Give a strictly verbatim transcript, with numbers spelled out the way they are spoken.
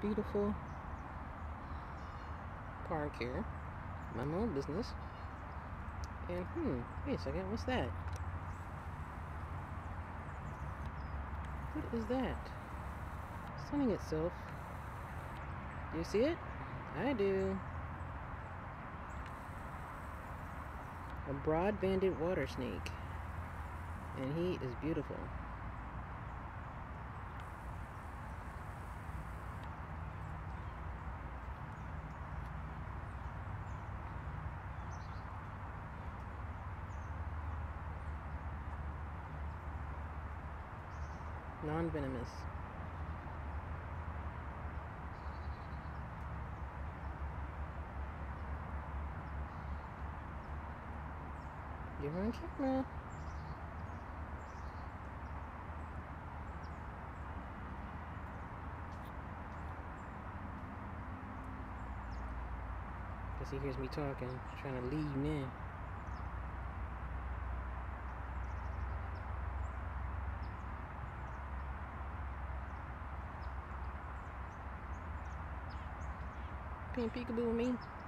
beautiful park here. My own business. And hmm, wait a second, what's that? What is that? Sunning itself. Do you see it? I do. A broad-banded water snake. And he is beautiful. Non-venomous. You're on camera. Guess he hears me talking, trying to leave me. Playing peekaboo with me.